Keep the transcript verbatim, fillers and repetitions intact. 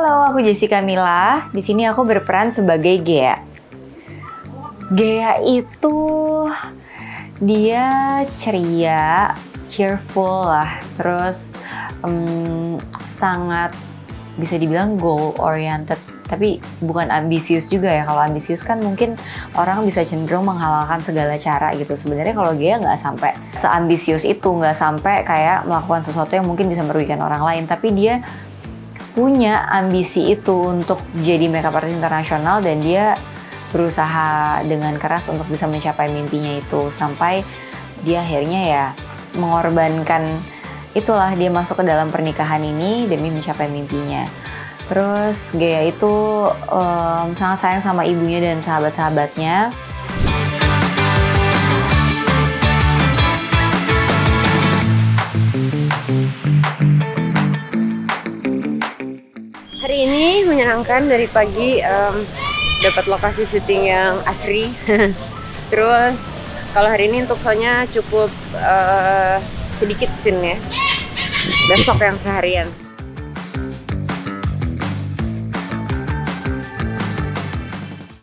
Halo, aku Jessica Mila. Di sini aku berperan sebagai Gea. Gea itu dia ceria, cheerful lah, terus um, sangat bisa dibilang goal oriented, tapi bukan ambisius juga ya. Kalau ambisius kan mungkin orang bisa cenderung menghalalkan segala cara gitu. Sebenarnya kalau Gea nggak sampai seambisius itu, nggak sampai kayak melakukan sesuatu yang mungkin bisa merugikan orang lain, tapi dia punya ambisi itu untuk jadi makeup artist internasional, dan dia berusaha dengan keras untuk bisa mencapai mimpinya itu, sampai dia akhirnya ya mengorbankan itulah, dia masuk ke dalam pernikahan ini demi mencapai mimpinya. Terus Gea itu um, sangat sayang sama ibunya dan sahabat-sahabatnya. Hari ini menyenangkan, dari pagi um, dapat lokasi syuting yang asri. Terus kalau hari ini untuk soalnya cukup uh, sedikit scene-nya. Besok yang seharian.